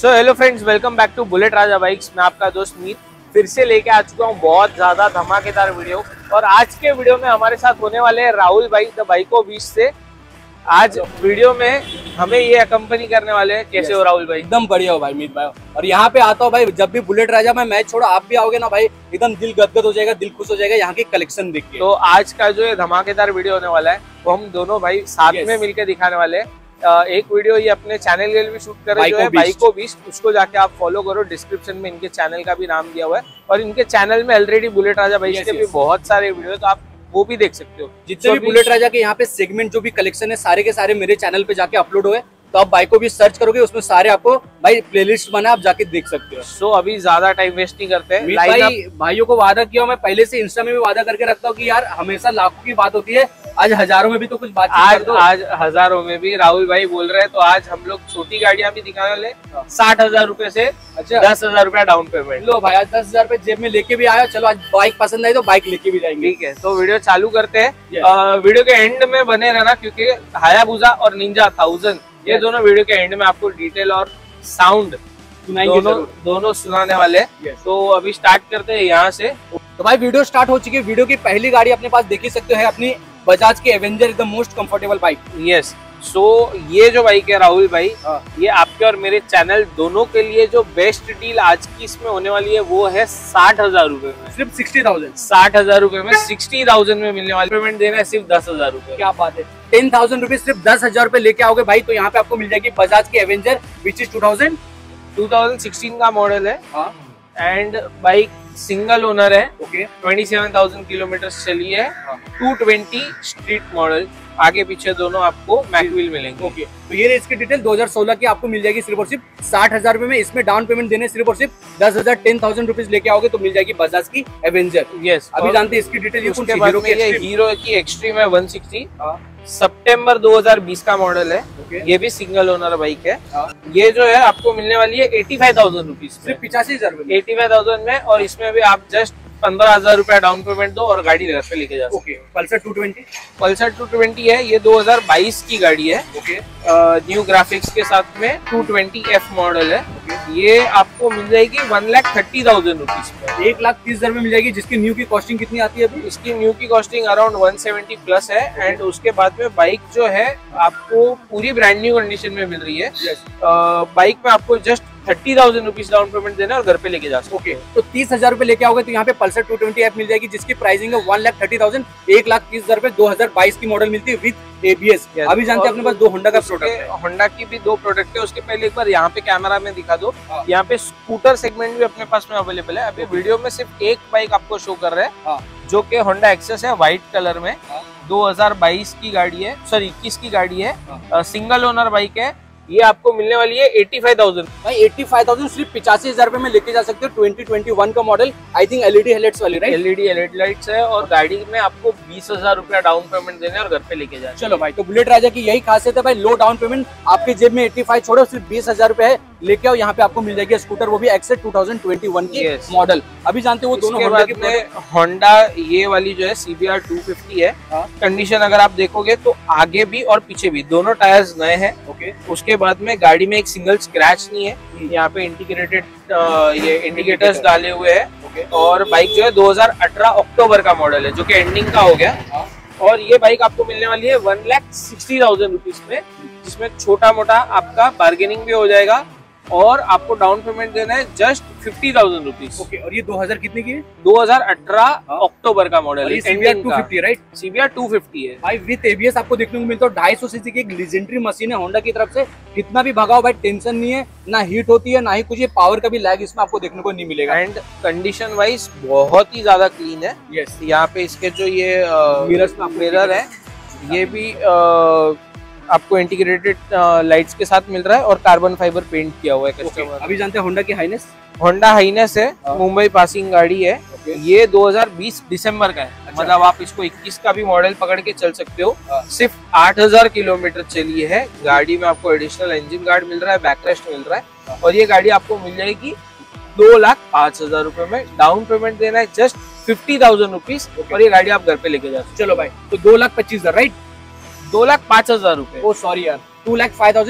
So hello friends, welcome back to Bullet Raja Bikes. मैं आपका दोस्त मीत फिर से लेके आ चुका हूँ बहुत ज्यादा धमाकेदार वीडियो। और आज के वीडियो में हमारे साथ होने वाले हैं राहुल भाई द बाइको बीच से। आज वीडियो में हमें ये अकम्पनी करने वाले हैं। कैसे हो राहुल भाई? एकदम बढ़िया हो भाई मीत भाई। और यहाँ पे आता हो भाई, जब भी बुलेट राजा में मैच छोड़ो आप भी आओगे ना भाई, एकदम दिल गदगद हो जाएगा, दिल खुश हो जाएगा यहाँ की कलेक्शन देख के। तो आज का जो ये धमाकेदार वीडियो होने वाला है वो हम दोनों भाई साथ में मिलकर दिखाने वाले हैं। एक वीडियो ये अपने चैनल के लिए भी शूट कर रहे हैं, बाइको बीच। उसको जाके आप फॉलो करो, डिस्क्रिप्शन में इनके चैनल का भी नाम दिया हुआ है। और इनके चैनल में ऑलरेडी बुलेट राजा बाइक के भी बहुत सारे वीडियो, तो आप वो भी देख सकते हो। जितने भी बुलेट राजा के यहाँ पे सेगमेंट जो भी कलेक्शन है सारे के सारे मेरे चैनल पे जाके अपलोड हुए, तो आप बाइको भी सर्च करोगे उसमें सारे आपको भाई प्लेलिस्ट बना, आप जाके देख सकते हो। सो अभी ज्यादा टाइम वेस्ट नहीं करते हैं भाइयों को वादा किया, मैं पहले से इंस्टा में भी वादा करके रखता हूँ कि यार हमेशा लाखों की बात होती है, आज हजारों में भी तो कुछ बात आज हजारों में भी राहुल भाई बोल रहे हैं। तो आज हम लोग छोटी गाड़ियां भी दिखाने वाले। 60,000 रुपए से 10,000 रुपया डाउन पेमेंट। लो भाई, आज 10,000 रुपए जेब में लेके भी आया। चलो आज बाइक पसंद आई तो बाइक लेके भी जाएंगे। ठीक है, तो वीडियो चालू करते हैं। वीडियो के एंड में बने रहना, क्योंकि हायाबुसा और निंजा 1000 ये दोनों वीडियो के एंड में आपको डिटेल और साउंड दोनों सुनाने वाले हैं। तो अभी स्टार्ट करते हैं यहाँ से। तो भाई वीडियो स्टार्ट हो चुकी है। वीडियो की पहली गाड़ी अपने पास देख ही सकते हो, अपनी बजाज की Avenger, the most comfortable bike. Yes, so ये जो बाइक है राहुल भाई, ये आपके और मेरे चैनल दोनों के लिए जो बेस्ट डील आज की इसमें होने वाली है वो है 60,000 रुपए में। सिर्फ 60,000 60,000 रुपए में 60,000 में मिलने वाली। पेमेंट देना है सिर्फ 10,000 रुपए। क्या बात है, 10,000 रुपए सिर्फ 10,000 रुपए लेके आओगे भाई, तो यहाँ पे आपको मिल जाएगी बजाज की एवेंजर, विच इज 2016 का मॉडल है। एंड बाइक सिंगल ओनर है। 27,000 किलोमीटर चली है। 220 स्ट्रीट मॉडल, आगे पीछे दोनों आपको मैकव्हील मिलेंगे। तो ये इसकी डिटेल 2016 की आपको मिल जाएगी सिर्फ और सिर्फ 60,000 रुपए में। इसमें डाउन पेमेंट देने सिर्फ और सिर्फ 10,000 रुपीज लेके आओगे तो मिल जाएगी बजाज की एवेंजर। यस, अभी जानते हैं इसकी डिटेल। उसके बाद में ये हीरो की एक्सट्रीम है 160, सितंबर 2020 का मॉडल है। ये भी सिंगल ओनर बाइक है। ये जो है आपको मिलने वाली है 85,000 रुपीज, सिर्फ 85,000 85,000 में। और इसमें भी आप जस्ट 15,000 रुपया डाउन पेमेंट दो और गाड़ी घर पे लेके जा सकते। पल्सर 220, पल्सर 220 है। ये 2022 की गाड़ी है। न्यू ग्राफिक्स के साथ में 220F मॉडल है। ये आपको मिल जाएगी 1,30,000 रुपीज में। 1,30,000 में मिल जाएगी, जिसकी न्यू की कॉस्टिंग कितनी आती है अभी? इसकी न्यू की कॉस्टिंग अराउंड 170 प्लस है। एंड उसके बाद में बाइक जो है आपको पूरी ब्रांड न्यू कंडीशन में मिल रही है। बाइक में आपको जस्ट 30,000 रुपीज डाउन पेमेंट देना और घर पे लेके जा सकते। तो 30,000 रुपए लेके आओगे तो यहाँ पे पल्सर 220F मिल जाएगी, जिसकी प्राइसिंग है 1,30,000। 1,30,000 रुपए 2022 की मॉडल मिलती है विद ABS। अभी जानते हैं अपने पास दो होंडा का प्रोडक्ट है। होंडा की भी दो प्रोडक्ट है। उसके पहले एक बार यहाँ पे कैमरा में दिखा दो। यहाँ पे स्कूटर सेगमेंट भी अपने पास में अवेलेबल है। अभी वीडियो में सिर्फ एक बाइक आपको शो कर रहे हैं, जो कि होंडा एक्सेस है, व्हाइट कलर में। 2022 की गाड़ी है, सॉरी 21 की गाड़ी है। सिंगल ओनर बाइक है। ये आपको मिलने वाली है 85,000 भाई। 85,000 सिर्फ 85,000 रुपए में लेके जा सकते हो। 2021 का model, I think LED headlights वाली, राइट? LED हेडलाइट्स है। और गाड़ी में आपको 20,000 रुपया डाउन पेमेंट देने और घर पे लेके जाए। चलो भाई, तो बुलेट राजा की यही खासियत है भाई, लो डाउन पेमेंट। आपके जेब में 85 छोड़ो, सिर्फ 20,000 रुपए है, लेके आओ। यहाँ पे आपको मिल जाएगी स्कूटर, वो भी एक्सेट 2021 की मॉडल। अभी जानते हो वो दोनों होंडा ये वाली जो है CBR 250 है। कंडीशन अगर आप देखोगे तो आगे भी और पीछे भी दोनों टायर्स नए हैं। उसके बाद में गाड़ी में एक सिंगल स्क्रैच नहीं है। यहाँ पे इंटीग्रेटेड ये इंडिकेटर्स डाले हुए हैं। और बाइक जो है 2018 अक्टूबर का मॉडल है, जो कि एंडिंग का हो गया। और ये बाइक आपको मिलने वाली है 1,60,000 रुपीज में, जिसमें छोटा मोटा आपका बार्गेनिंग भी हो जाएगा। और आपको डाउन पेमेंट देना है जस्ट 50,000 रुपीज। और ये 2000 कितने की है? 2018 अक्टूबर का मॉडल है। CBR 250 right? CBR 250 है भाई, विद ABS आपको देखने को मिलता है। 250 सीसी की एक लेजेंडरी मशीन है होंडा की तरफ से। कितना भी भगाओ भाई, टेंशन नहीं है, ना हीट होती है, ना ही कुछ ये पावर का भी लैग इसमें आपको देखने को नहीं मिलेगा। एंड कंडीशन वाइज बहुत ही ज्यादा क्लीन है। यस, यहाँ पे इसके जो ये मिरर है, ये भी आपको इंटीग्रेटेड लाइट्स के साथ मिल रहा है। और कार्बन फाइबर पेंट किया हुआ है कस्टमर। अभी जानते हैं होंडा की हाइनेस। होंडा हाइनेस है, मुंबई पासिंग गाड़ी है। ये 2020 दिसंबर का है। मतलब आप इसको 21 का भी मॉडल पकड़ के चल सकते हो। सिर्फ 8,000 किलोमीटर चली है। गाड़ी में आपको एडिशनल इंजन गार्ड मिल रहा है, बैकरेस्ट मिल रहा है। और ये गाड़ी आपको मिल जाएगी 2,05,000 रुपए में। डाउन पेमेंट देना है जस्ट 50,000 रुपीज। और ये गाड़ी आप घर पे लेके जा सकते। चलो भाई, तो 2,25,000 राइट? 2,05,000 रुपए। ओ सॉरी यार, 2,05,000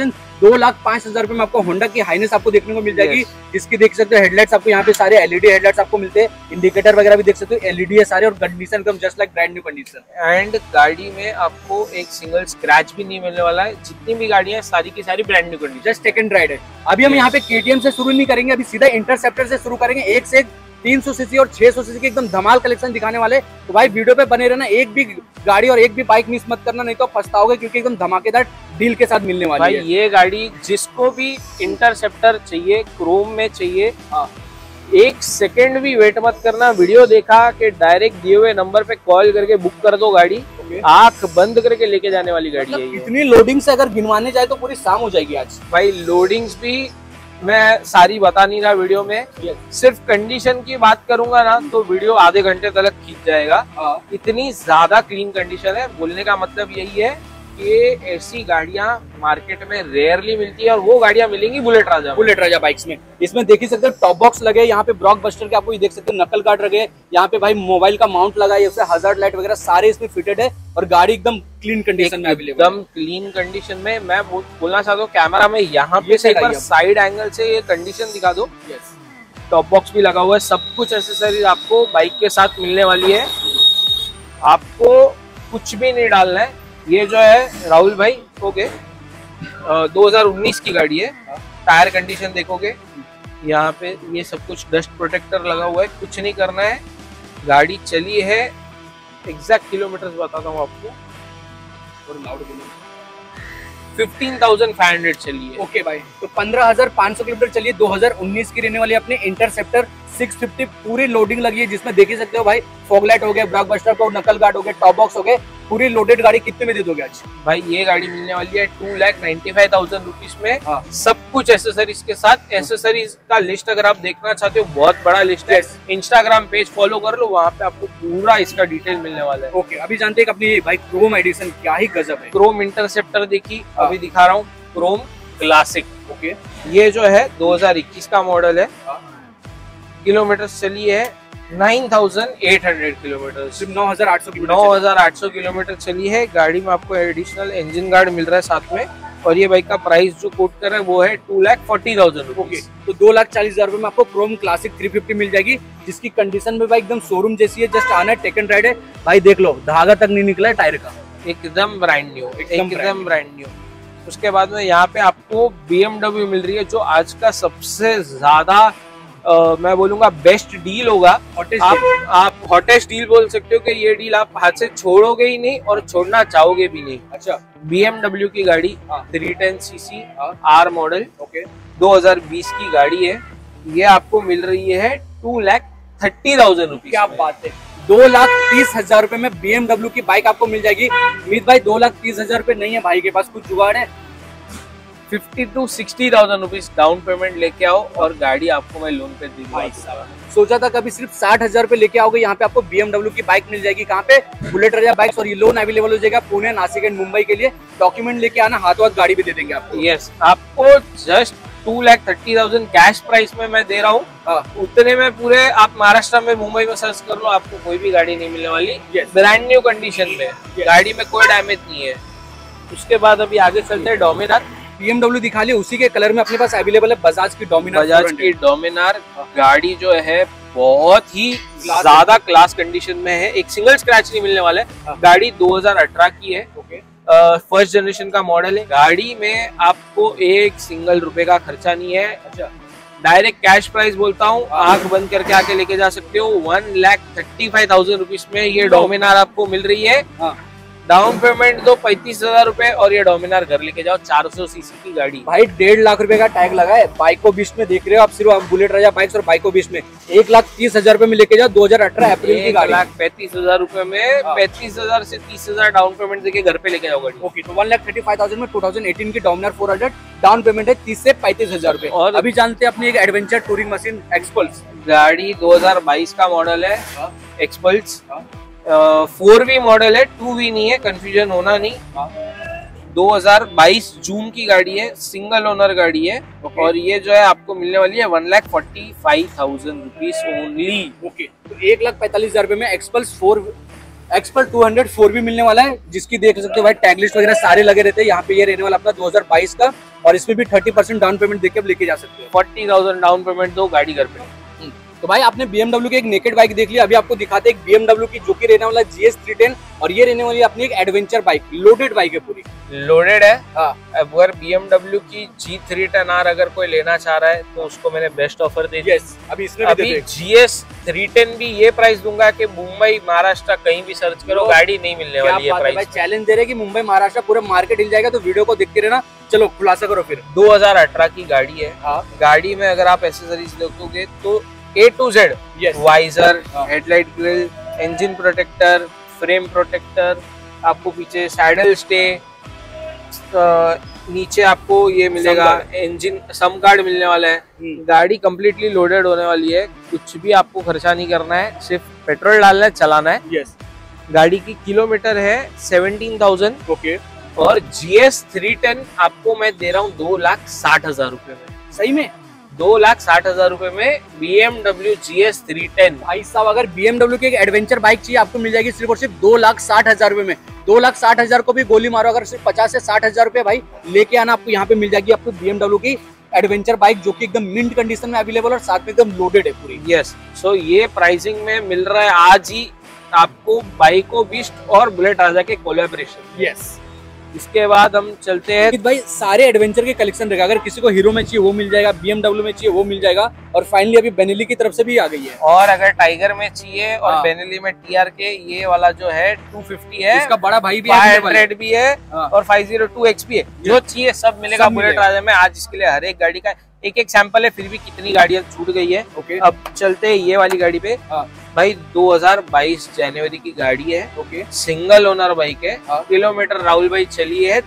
2,05,000 रुपए में आपको होंडा की हाइनेस आपको देखने को मिल जाएगी, जिसकी देख सकते हो हेडलाइट्स आपको यहाँ पे सारे एलईडी हेडलाइट्स आपको मिलते हैं, इंडिकेटर वगैरह भी देख सकते हो एलईडी है सारे, और कंडीशन एकदम just like brand new condition. And गाड़ी में आपको एक सिंगल स्क्रैच भी नहीं मिलने वाला है, जितनी भी गाड़ियां सारी की सारी brand new condition, just second ride है। अभी हम यहाँ पे केटीएम से शुरू नहीं करेंगे, अभी सीधा इंटरसेप्टर से शुरू करेंगे, एक से 300 सीसी और 600 सीसी के एकदम धमाल कलेक्शन दिखाने वाले। तो भाई वीडियो पे बने रहना, एक भी गाड़ी और एक भी बाइक मिस मत करना, नहीं तो पछताओगे, क्योंकि एकदम धमाकेदार डील के साथ मिलने वाली भाई है। ये गाड़ी जिसको भी इंटरसेप्टर चाहिए, क्रोम में चाहिए, एक सेकंड भी वेट मत करना, वीडियो देखा कि डायरेक्ट दिए हुए नंबर पे कॉल करके बुक कर दो गाड़ी, आंख बंद करके लेके जाने वाली गाड़ी है। इतनी लोडिंग से अगर गिनवाने जाए तो पूरी शाम हो जाएगी आज। भाई लोडिंग्स भी मैं सारी बता नहीं रहा वीडियो में, सिर्फ कंडीशन की बात करूंगा ना तो वीडियो आधे घंटे तक खींच जाएगा। इतनी ज्यादा क्लीन कंडीशन है, बोलने का मतलब यही है कि ऐसी गाड़ियां मार्केट में रेयरली मिलती है, और वो गाड़ियां मिलेंगी बुलेट राजा बाइक्स में। इसमें देख ही सकते हो टॉप बॉक्स लगे, यहाँ पे ब्रॉक बस्टर के आपको ये देख सकते हो नकल गार्ड लगे, यहाँ पे भाई मोबाइल का माउंट लगा है, हजार्ड लाइट वगैरह सारे इसमें फिटेड है, और गाड़ी एकदम क्लीन कंडीशन में अवेलेबल, एकदम क्लीन कंडीशन में। मैं बोलना चाहता हूँ कैमरा में यहाँ पे से एक बार साइड एंगल से ये कंडीशन दिखा दो। टॉप बॉक्स भी लगा हुआ है, सब कुछ एसेसरीज आपको बाइक के साथ मिलने वाली है, आपको कुछ भी नहीं डालना है। ये जो है राहुल भाई ओके 2019 की गाड़ी है, टायर कंडीशन देखोगे यहाँ पे ये सब कुछ डस्ट प्रोटेक्टर लगा हुआ है, कुछ नहीं करना है। गाड़ी चली है एग्जैक्ट किलोमीटर बताता हूँ आपको, और लाउड 15,500 चली है। ओके भाई, तो 15,500 किलोमीटर चलिए, 2019 की रहने वाली अपनी इंटरसेप्टर 650 पूरी लोडिंग लगी है, जिसमें देख ही सकते हो भाई फॉगलाइट हो गया, ब्रॉक बस्टर को नकल गार्ड हो गया, टॉप बॉक्स हो गए, पूरी लोडेड गाड़ी कितने में दे दोगे आज? भाई ये गाड़ी मिलने वाली है 2,95,000 रुपीज में, सब कुछ एसेसरीज के साथ। एसेसरीज का लिस्ट अगर आप देखना चाहते हो बहुत बड़ा लिस्ट है, इंस्टाग्राम पेज फॉलो कर लो, वहाँ पे आपको पूरा इसका डिटेल मिलने वाला है। ओके, अभी जानते हैं अपनी भाई क्रोम एडिशन क्या ही गजब है। क्रोम इंटरसेप्टर देखी, अभी दिखा रहा हूँ क्रोम क्लासिक। ओके, ये जो है 2021 का मॉडल है, किलोमीटर चली है 9,800 किलोमीटर, सिर्फ 9,800 किलोमीटर चली है। गाड़ी में आपको एडिशनल इंजन गार्ड मिल रहा है साथ में, और ये बाइक का प्राइस जो कोट कर रहा है वो है 2,40,000। ओके, तो 2,40,000 रुपए में आपको क्रोम क्लासिक 350 मिल जाएगी, जिसकी कंडीशन में भाई एकदम शोरूम जैसी है, जस्ट आना है, टेक एंड राइड है भाई, देख लो धागा तक नहीं निकला है टायर का, एकदम ब्रांड न्यू, एकदम ब्रांड न्यू। उसके बाद में यहाँ पे आपको BMW मिल रही है, जो आज का सबसे ज्यादा मैं बोलूंगा बेस्ट डील होगा। आप हॉटेस्ट डील बोल सकते हो कि ये डील आप हाथ से छोड़ोगे ही नहीं और छोड़ना चाहोगे भी नहीं। अच्छा, BMW की गाड़ी 310cc R मॉडल, ओके 2020 की गाड़ी है, ये आपको मिल रही है 2,30,000 रुपीज। क्या बात है, 2,30,000 रुपए में BMW की बाइक आपको मिल जाएगी। मीत भाई 2,30,000 रुपए नहीं है भाई के पास, कुछ जुगाड़ है? 50,000 to 60,000 रुपीज डाउन पेमेंट लेके आओ और गाड़ी आपको मैं लोन पे दी। सोचा था कभी सिर्फ 60,000 रुपए लेके आओगे, यहाँ पे आपको BMW की बाइक मिल जाएगी। कहाँ पे? बुलेट राजा बाइक्स, और ये लोन अवेलेबल हो जाएगा पुणे, नासिक एंड मुंबई के लिए। डॉक्यूमेंट लेके आना, हाथों हाथ गाड़ी भी दे देंगे आपको। यस, आपको जस्ट 2,30,000 कैश प्राइस में मैं दे रहा हूँ। उतने में पूरे आप महाराष्ट्र में, मुंबई में सर्च कर लो, आपको कोई भी गाड़ी नहीं मिलने वाली, ब्रांड न्यू कंडीशन में, गाड़ी में कोई डैमेज नहीं है। उसके बाद अभी आगे चलते हैं डोमिनार। BMW दिखा लिया, उसी के कलर में अपने पास अवेलेबल है बजाज की डोमिनार। गाड़ी जो है बहुत ही ज्यादा क्लास कंडीशन में है, एक सिंगल स्क्रैच नहीं मिलने वाला है। गाड़ी 2018 की है, फर्स्ट जनरेशन का मॉडल है। गाड़ी में आपको एक सिंगल रुपए का खर्चा नहीं है। अच्छा, डायरेक्ट कैश प्राइस बोलता हूँ, आंख बंद करके आके लेके जा सकते हो। 1,35,000 रुपीज में ये डोमिनार आपको मिल रही है। डाउन पेमेंट दो 35,000 रुपए और ये डोमिनार घर लेके जाओ। 400 सीसी की गाड़ी भाई, 1.5 लाख रुपए का टैग लगा है। बाइको बीच में देख रहे हो आप, सिर्फ आप बुलेट राजा बाइक्स और बाइको बीच में 1,30,000 रुपए में लेके जाओ। 2018 अप्रैल की गाड़ी, 1,35,000 रुपए में 35,000 से 30,000 डाउन पेमेंट देके घर पे लेके जाओ गाड़ी। ओके, तो 1,35,000 में 2018 की डोमिनार 400 डाउन पेमेंट है 30 से 35,000 रुपए। और अभी जानते हैं अपनी एक एडवेंचर टूरिंग मशीन एक्सपल्स गाड़ी 2022 का मॉडल है। एक्सपल्स 4V मॉडल है, 2V नहीं है, कंफ्यूजन होना नहीं। 2022 जून की गाड़ी है, सिंगल ओनर गाड़ी है। और ये जो है आपको मिलने वाली है 1,45,000 रुपीज ओनली। ओके, तो 1,45,000 रुपए में एक्सपल्स 200 4V मिलने वाला है, जिसकी देख सकते हो भाई टैग लिस्ट वगैरह सारे लगे रहते हैं। यहाँ पे ये रहने वाला अपना 2022 का और इसमें भी 30% डाउन पेमेंट देके आप लेके जा सकते हो। 40,000 डाउन पेमेंट दो, गाड़ी घर पे। तो भाई आपने BMW की एक नेकेड बाइक देख लिया, अभी आपको दिखाते हैं एक BMW की जो कि रहने वाला GS 310 और ये रहने वाली अपनी एक एडवेंचर बाइक, लोडेड बाइक है पूरी। लोडेड है। हाँ। अगर BMW की G310R अगर कोई लेना चाह रहा है तो उसको मैंने बेस्ट ऑफर दे दी। अभी इसमें भी GS 310 भी ये प्राइस दूंगा कि मुंबई महाराष्ट्र कहीं भी सर्च करो गाड़ी नहीं मिलने वाली है प्राइस। चैलेंज दे रहे कि मुंबई महाराष्ट्र पूरा मार्केट हिल जाएगा, तो वीडियो को देखते रहना। चलो खुलासा करो फिर। 2018 की गाड़ी है। हाँ। गाड़ी में अगर आप एसेसरीज देखोगे तो A to Z, visor, headlight grille, engine protector, frame protector, आपको पीछे सैडल स्टे, नीचे आपको ये मिलेगा इंजन सम गार्ड मिलने वाला है। गाड़ी कंप्लीटली लोडेड होने वाली है, कुछ भी आपको खर्चा नहीं करना है, सिर्फ पेट्रोल डालना है, चलाना है। गाड़ी की किलोमीटर है 17,000। ओके। और GS 310 आपको मैं दे रहा हूँ 2,60,000 रुपए में। सही में 2,60,000 रुपए में BMW GS 310। भाई साहब अगर BMW की एक एडवेंचर बाइक चाहिए आपको मिल जाएगी सिर्फ और सिर्फ 2,60,000 रुपए में। 2,60,000 को भी गोली मारो, अगर सिर्फ 50 से 60,000 रुपए भाई लेके आना, आपको यहाँ पे मिल जाएगी आपको BMW की एडवेंचर बाइक जो कि एकदम मिंट कंडीशन में अवेलेबल और साथ में एकदम लोडेड है पूरी। यस, सो ये प्राइसिंग में मिल रहा है आज ही आपको बाइको बीस्ट और बुलेट राजा के कोलैबोरेशन। यस। इसके बाद हम चलते हैं भाई सारे एडवेंचर के कलेक्शन रहेगा, अगर किसी को हीरो में चाहिए वो मिल जाएगा, BMW में चाहिए वो मिल जाएगा, और फाइनली अभी बेनेली की तरफ से भी आ गई है। और अगर टाइगर में चाहिए और बेनेली में TR के ये वाला जो है 250 है, इसका बड़ा भाई भी 500 भी है और 502 XP है, जो चाहिए सब मिलेगा बुलेट राजा में। आज इसके लिए हर एक गाड़ी का एक एक सैंपल है, फिर भी कितनी गाड़ियां छूट गई है। ओके। अब चलते हैं ये वाली गाड़ी पे। भाई 2022 जनवरी की गाड़ी है। ओके। सिंगल ओनर बाइक है। किलोमीटर राहुल भाई चली है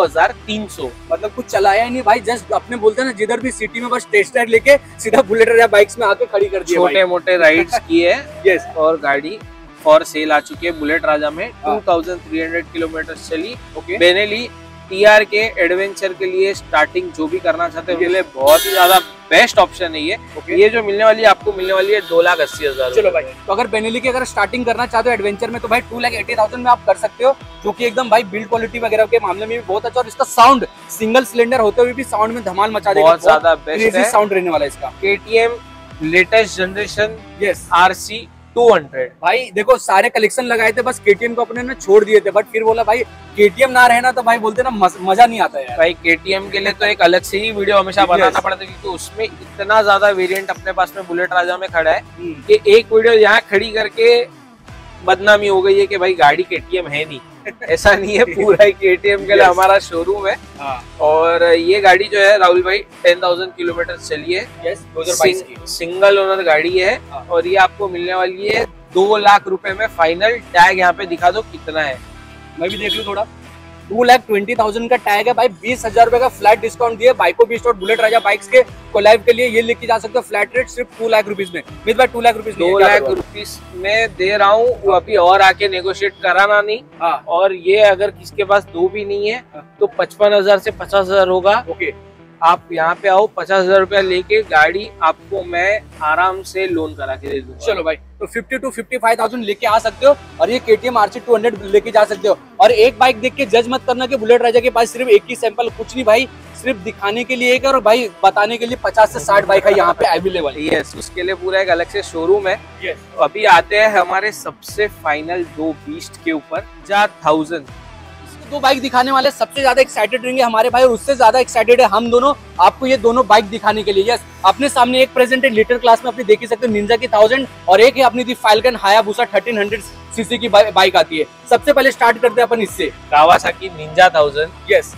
2300। मतलब कुछ चलाया ही नहीं भाई, जस्ट अपने बोलते हैं ना जिधर भी सिटी में बस टेस्ट राइड लेके सीधा बुलेट राजा बाइक्स में आके खड़ी कर दी। छोटे मोटे राइड्स किए है। यस। और गाड़ी फॉर सेल आ चुकी है बुलेट राजा में। 2300 किलोमीटर चली। ओके। बेनेली TR के एडवेंचर के लिए स्टार्टिंग जो भी करना चाहते हैं उनके लिए बहुत ही ज्यादा बेस्ट ऑप्शन है ये। ये जो मिलने वाली है आपको मिलने वाली है 2,80,000। चलो भाई, तो अगर बेनेली की अगर स्टार्टिंग करना चाहते हो एडवेंचर में तो भाई 2,80,000 में आप कर सकते हो, जो कि एकदम भाई बिल्ड क्वालिटी वगैरह के मामले में भी बहुत अच्छा, और इसका साउंड सिंगल सिलेंडर होते हुए भी साउंड में धमाल मचा देगा। बहुत ज्यादा बेस्ट साउंड रहने वाला है इसका। KTM latest generation RC 200। भाई देखो सारे कलेक्शन लगाए थे, बस KTM को अपने ने छोड़ दिए थे, बट फिर बोला भाई KTM ना रहना तो भाई बोलते ना मजा नहीं आता है। भाई KTM के लिए तो एक अलग से ही वीडियो हमेशा बनाना पड़ता है, क्योंकि उसमें इतना ज्यादा वेरिएंट अपने पास में बुलेट राजा में खड़ा है कि एक वीडियो यहाँ खड़ी करके बदनामी हो गई है कि भाई गाड़ी KTM है नहीं। ऐसा नहीं है, पूरा ही KTM के लिए हमारा शोरूम है। और ये गाड़ी जो है राहुल भाई 10,000 किलोमीटर चली है। 2022 की सिंगल ओनर गाड़ी है। और ये आपको मिलने वाली है 2 लाख रुपए में फाइनल। टैग यहाँ पे दिखा दो कितना है, मैं भी देख लूं थोड़ा। 2,20,000 का टैग है भाई, 20,000 रुपए का फ्लैट डिस्काउंट दिए बाइको बीस्ट और बुलेट राजा बाइक्स के कोलैब के लिए। ये लेके जा सकते हो फ्लैट रेट सिर्फ 2 लाख रुपीज में। मित भाई 2 लाख रुपीज 2 लाख रुपीज में दे रहा हूँ, वो अभी और आके नेगोशिएट कराना नहीं। और ये अगर किसके पास 2 भी नहीं है तो 55,000 से 50,000 होगा। ओके। आप यहाँ पे आओ, 50,000 रुपया लेके गाड़ी आपको मैं आराम से लोन करा के दे दूंगा। चलो भाई, तो 50 to 55,000 लेके आ सकते हो और ये KTM RC 200 लेके जा सकते हो। और एक बाइक देख के जज मत करना कि बुलेट राजा के पास सिर्फ एक ही सैंपल, कुछ नहीं भाई, सिर्फ दिखाने के लिए एक और भाई बताने के लिए 50 से 60 बाइक है यहाँ पे अवेलेबल। यस, उसके लिए पूरा एक अलग से शोरूम है। अभी आते हैं हमारे सबसे फाइनल 2 बीस्ट के ऊपर। 1000 दो बाइक दिखाने वाले सबसे ज्यादा एक्साइटेड रहेंगे हमारे भाई, और उससे ज्यादा एक्साइटेड है हम दोनों आपको ये दोनों बाइक दिखाने के लिए। यस, अपने सामने एक प्रेजेंट है लिटर क्लास में, अपनी देख ही सकते हो, निंजा की 1000, और एक है अपनी दी फाल्कन हायाबुसा 1300 सीसी की बाइक आती है। सबसे पहले स्टार्ट करते हैं अपन इससे, कावासाकी निंजा 1000। यस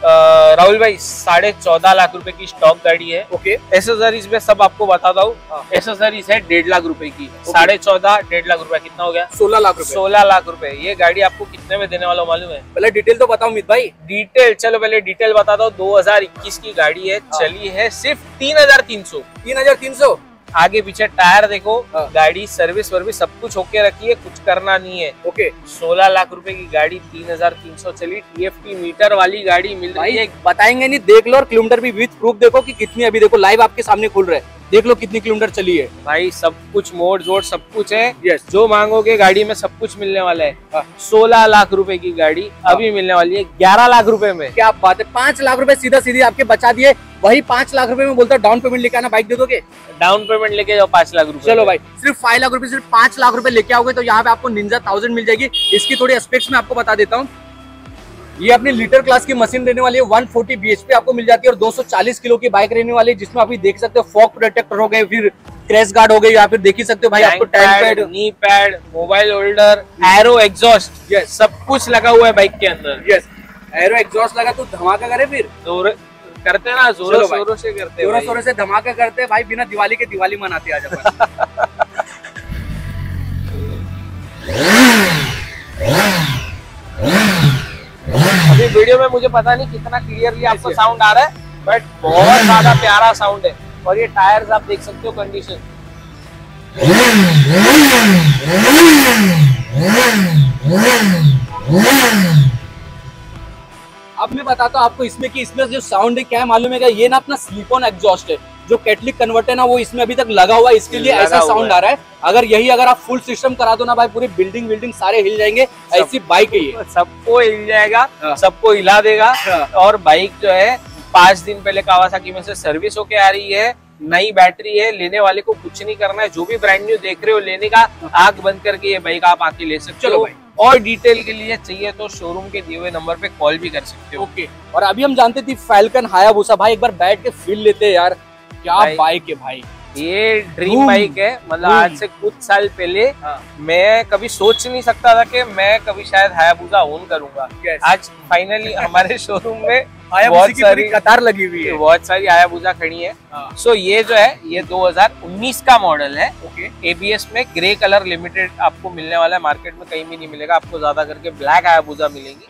राहुल भाई 14.5 लाख रुपए की स्टॉक गाड़ी है। ओके। एसेसरीज में सब आपको बताता हूँ। एसेसरीज है 1.5 लाख रुपए की। 14.5 1.5 लाख रुपए कितना हो गया? 16 लाख रुपए। 16 लाख रुपए। ये गाड़ी आपको कितने में देने वाला मालूम है? पहले डिटेल तो बताओ मित भाई। डिटेल, चलो पहले डिटेल बताता हूँ। 2021 की गाड़ी है, चली है सिर्फ 3,300। 3,300। आगे पीछे टायर देखो, गाड़ी सर्विस वर्विस सब कुछ होके रखी है, कुछ करना नहीं है। ओके। 16 लाख रुपए की गाड़ी 3,300 चली, TFT मीटर वाली गाड़ी मिल रही है। बताएंगे नहीं, देख लो, और किलोमीटर भी विथ प्रूफ देखो कि कितनी, अभी देखो लाइव आपके सामने खुल रहा है देख लो कितनी किलोमीटर चली है भाई। सब कुछ मोड़ जोड़ सब कुछ है। यस। जो मांगोगे गाड़ी में सब कुछ मिलने वाला है। 16 लाख रुपए की गाड़ी अभी मिलने वाली है 11 लाख रुपए में। क्या बात है, 5 लाख रुपए सीधा सीधी आपके बचा दिए। वही 5 लाख रुपए में बोलता डाउन पेमेंट लेके आना, बाइक दे दोगे? डाउन पेमेंट लेके जाओ 5 लाख रुपए। चलो भाई, सिर्फ 5 लाख रुपए, सिर्फ 5 लाख रुपए लेके आओगे तो यहाँ पे आपको निंजा 1000 मिल जाएगी। इसकी थोड़ी एस्पेक्ट्स में आपको बता देता हूँ। ये अपनी लीटर क्लास की मशीन रहने वाली है, 140 bhp आपको मिल जाती है और 240 किलो की बाइक रहने वाली है, जिसमें आप देख सकते हो फॉग प्रोटेक्टर हो गए, फिर क्रैश गार्ड हो गई, या फिर देख ही सकते हो भाई आपको tank pad, knee pad, mobile holder, aero exhaust, yes सब कुछ लगा हुआ है बाइक के अंदर। यस, एरो एग्जॉस्ट लगा तो धमाका करे, फिर करते ना जोरों शोरों से करते, जोरों शोरों से धमाका करते भाई। बिना दिवाली के दिवाली मनाते आज अपन। अभी वीडियो में मुझे पता नहीं कितना क्लियरली आपको साउंड आ रहा है, बट बहुत ज्यादा प्यारा साउंड है। और ये टायर्स आप देख सकते हो कंडीशन। अब मैं बताता हूँ आपको इसमें कि इसमें जो साउंड है क्या है मालूम है क्या? ये ना अपना स्लिप ऑन एग्जॉस्ट है, जो कैटलिक कन्वर्टर है ना वो इसमें अभी तक लगा हुआ है, इसके लिए ऐसा साउंड आ रहा है। अगर आप फुल सिस्टम करा दो ना भाई, पूरी बिल्डिंग सारे हिल जाएंगे। ऐसी बाइक है ये, सबको हिल जाएगा, सबको हिला देगा। और बाइक जो है 5 दिन पहले कावासाकी में से सर्विस होके आ रही है, नई बैटरी है। लेने वाले को कुछ नहीं करना है, जो भी ब्रांड न्यू देख रहे हो लेने का, आंख बंद करके ये बाइक आप आके ले सकते हो। और डिटेल के लिए चाहिए तो शोरूम के दिए हुए नंबर पे कॉल भी कर सकते हो। ओके। और अभी हम जानते थे फैल्कन हायाबुसा, भाई एक बार बैठ के फील लेते हैं यार, क्या बाइक है भाई। ये ड्रीम बाइक है। मतलब आज से कुछ साल पहले मैं कभी सोच नहीं सकता था कि मैं कभी शायद हायाबुसा ओन करूंगा। आज फाइनली हमारे शोरूम में बहुत सारी कतार लगी हुई है, बहुत सारी हायाबुसा खड़ी है। सो ये जो है ये 2019 का मॉडल है। ABS में ग्रे कलर लिमिटेड आपको मिलने वाला है, मार्केट में कहीं भी नहीं मिलेगा आपको। ज्यादा करके ब्लैक हायाबुसा मिलेगी।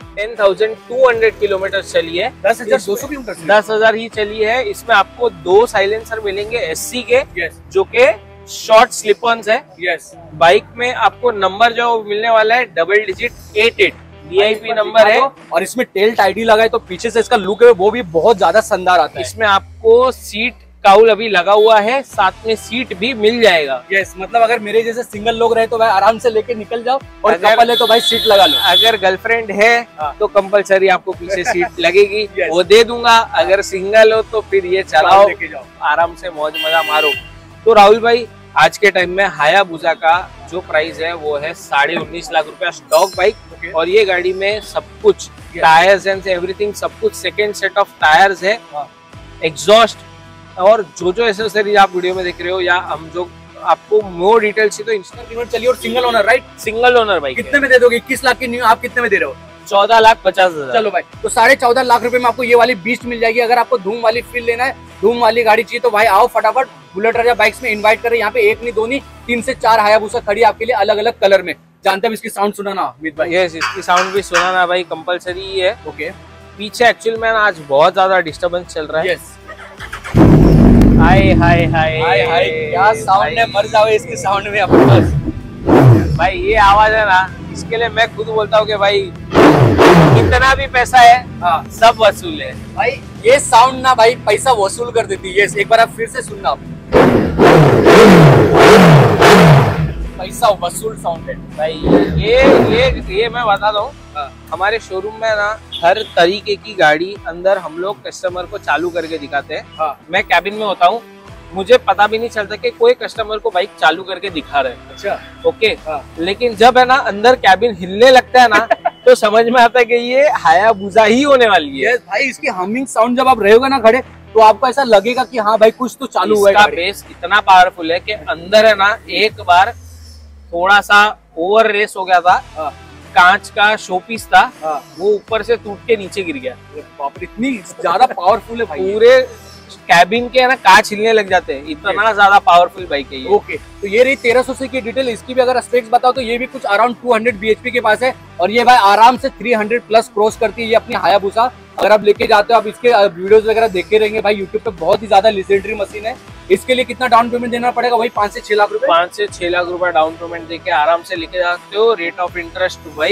10,200 किलोमीटर चली है, 10,200 किलोमीटर, 10,000 ही चली है। इसमें आपको 2 साइलेंसर मिलेंगे SC के, जो के शॉर्ट स्लिप ऑन्स है। बाइक में आपको नंबर जो मिलने वाला है डबल डिजिट 88 VIP नंबर है। और इसमें टेल टाइडी लगा है, तो पीछे से इसका लुक है वो भी बहुत ज्यादा शानदार आता है। इसमें आपको सीट काउल अभी लगा हुआ है, साथ में सीट भी मिल जाएगा। यस, मतलब अगर मेरे जैसे सिंगल लोग रहे तो भाई आराम से लेके निकल जाओ, और कपल है तो भाई सीट लगा लो। अगर गर्लफ्रेंड है तो कंपलसरी आपको पीछे सीट लगेगी, वो दे दूंगा। अगर सिंगल हो तो फिर ये चलाओ, आराम से मौज मजा मारो। तो राहुल भाई, आज के टाइम में हायाबुसा का जो प्राइस है वो है 19.5 लाख रुपया स्टॉक बाइक। और ये गाड़ी में सब कुछ टायर्स एंड एवरीथिंग, सब कुछ सेकेंड सेट ऑफ टायर्स है, एग्जॉस्ट और जो एसेसरीज आप वीडियो में देख रहे हो, या हम जो आपको मोर डिटेल से तो इंस्टॉल चलिए। और single owner, right? Single owner bike. कितने में दे दोगे? 21 लाख की न्यू आप कितने में दे रहे हो? 14,50,000। चलो भाई, तो 14.5 लाख रुपए में आपको ये वाली बीस्ट मिल जाएगी। अगर आपको धूम वाली फील लेना है, धूम वाली गाड़ी चाहिए, तो भाई आओ फटाफट बुलेट राजा बाइक्स में इनवाइट करें। यहाँ पे 1 नहीं 2 नहीं 3 से 4 हायाबुसा खड़ी आपके लिए, अलग अलग कलर में। जानते हैं इसकी साउंड सुनाना अमित भाई? यस, इसकी साउंड भी सुनाना भाई कंपलसरी ही है। ओके। पीछे एक्चुअल में आज बहुत ज्यादा डिस्टर्बेंस चल रहा है। यस। हाय हाय हाय हाय हाय, क्या साउंड है, मर जाओ इसकी साउंड में अपन बस। भाई ये आवाज है ना, इसके लिए मैं खुद बोलता हूँ कि भाई कितना भी पैसा है सब वसूल है भाई। ये साउंड ना भाई पैसा वसूल कर देती है। एक बार आप फिर से सुनना, पैसा वसूल साउंड है भाई। ये मैं बता दूं, हमारे शोरूम में ना हर तरीके की गाड़ी अंदर हम लोग कस्टमर को चालू करके दिखाते हैं। मैं कैबिन में होता हूँ, मुझे पता भी नहीं चलता कि कोई कस्टमर को बाइक चालू करके दिखा रहे हैं। अच्छा, ओके। लेकिन जब है ना अंदर कैबिन हिलने लगता है ना तो समझ में आता है कि ये हायाबुसा ही होने वाली है। भाई इसकी हमिंग साउंड जब आप रहोगे ना खड़े, तो आपको ऐसा लगेगा कि हाँ भाई कुछ तो चालू हुआ है। इसका बेस इतना पावरफुल है कि अंदर है ना, एक बार थोड़ा सा ओवर रेस हो गया था, कांच का शोपीस था, वो ऊपर से टूट के नीचे गिर गया। बाप रे, इतनी ज्यादा पावरफुल है भाई। पूरे कैबिन के है ना कांच हिलने लग जाते हैं, इतना ज्यादा पावरफुल बाइक है ये। ओके, तो ये रही 1300 की डिटेल। इसकी भी अगर स्पेक्स बताओ तो ये भी कुछ अराउंड 200 bhp के पास है, और ये भाई आराम से 300 प्लस क्रॉस करती है ये अपनी हायाबुसा। अगर आप लेके जाते हो, आप इसके वीडियोस वगैरह देखे रहेंगे भाई यूट्यूब पे, बहुत ही ज्यादा लेजेंडरी मशीन है। इसके लिए कितना डाउन पेमेंट देना पड़ेगा? वही 5 से 6 लाख रुपए। 5 से 6 लाख रुपए डाउन पेमेंट देके आराम से लेके जाते हो। रेट ऑफ इंटरेस्ट वही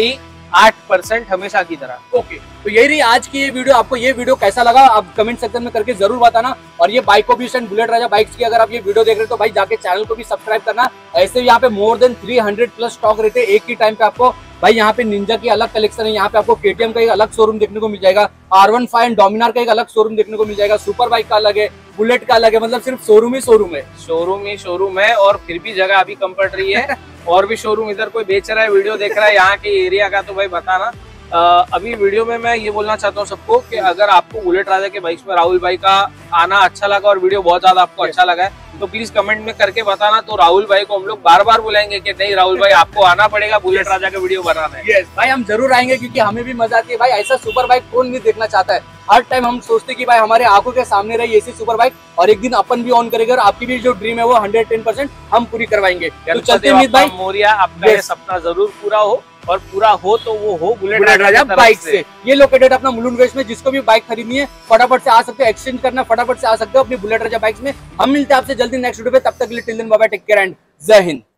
8% हमेशा की तरह। ओके, तो यही रही आज की ये वीडियो। आपको ये वीडियो कैसा लगा आप कमेंट सेक्शन में करके जरूर बताना। और ये बाइक को भी बुलेट राजा बाइक्स की अगर आप ये वीडियो देख रहे हो तो भाई जाके चैनल को भी सब्सक्राइब करना। ऐसे यहाँ पे मोर देन 300 प्लस स्टॉक रहते हैं एक ही टाइम पे। आपको भाई यहाँ पे निंजा की अलग कलेक्शन है, यहाँ पे आपको केटीएम का एक अलग शोरूम देखने को मिल जाएगा, R15 एंड डोमिनार का एक अलग शोरूम देखने को मिल जाएगा, सुपर बाइक का अलग है, बुलेट का अलग है। मतलब सिर्फ शोरूम ही शोरूम है, शोरूम ही शोरूम है। और फिर भी जगह अभी कम पड़ रही है और भी शोरूम इधर कोई बेच रहा है, वीडियो देख रहा है यहाँ के एरिया का, तो भाई बताना। अभी वीडियो में मैं ये बोलना चाहता हूँ सबको कि अगर आपको बुलेट राजा के बाइक्स में राहुल भाई का आना अच्छा लगा और वीडियो बहुत ज्यादा आपको अच्छा लगा है तो प्लीज कमेंट में करके बताना। तो राहुल भाई को हम लोग बार बार बुलाएंगे कि नहीं राहुल भाई आपको आना पड़ेगा, बुलेट राजा का वीडियो बनाना है। यस भाई, हम जरूर आएंगे क्योंकि हमें भी मजा आती है भाई। ऐसा सुपर बाइक कौन नहीं देखना चाहता है। हर टाइम हम सोचते कि भाई हमारे आंखों के सामने रही ऐसी सुपर बाइक, और एक दिन अपन भी ऑन करेंगे और आपकी भी जो ड्रीम है वो 110% हम पूरी करवाएंगे। तो चलते हैं भाई, मोरिया आपका ये सपना जरूर पूरा हो, और पूरा हो तो वो हो बुलेट राजा बाइक से। ये लोकेटेड अपना मुलुंड वेस्ट में। जिसको भी बाइक खरीदनी है फटाफट से आ सकते हो, एक्सचेंज करना फटाफट से आ सकते हो अपनी बुलेट राजा बाइक्स में। हम मिलते हैं आपसे जल्दी नेक्स्ट वीडियो पे, तब तक के लिए till then bye bye, take care and जय हिंद।